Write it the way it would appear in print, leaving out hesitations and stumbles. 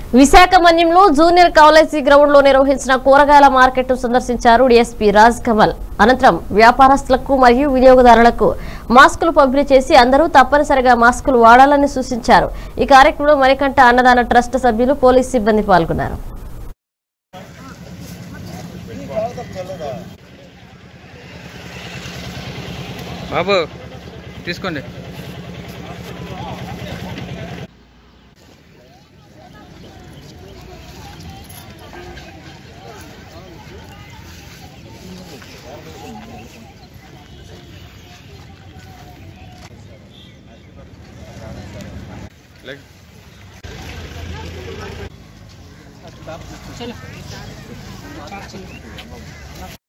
విశాఖ మన్యంలో junior college ground లో నిర్వహించిన కూరగాయల మార్కెట్ సందర్శించారు డీఎస్పీ రాజ్ కమల్. అనంతరం వ్యాపారస్తులకు మరియు వినియోగదారులకు మాస్కులు పంపిణీ చేసి అందరూ తప్పనిసరిగా మాస్కులు వాడాలని సూచించారు. ఈ కార్యక్రమంలో మణికంఠ అన్నదాన ట్రస్ట్ సభ్యులు, పోలీస్ సిబ్బంది పాల్గొన్నారు. బాబు తీసుకోండి. चलो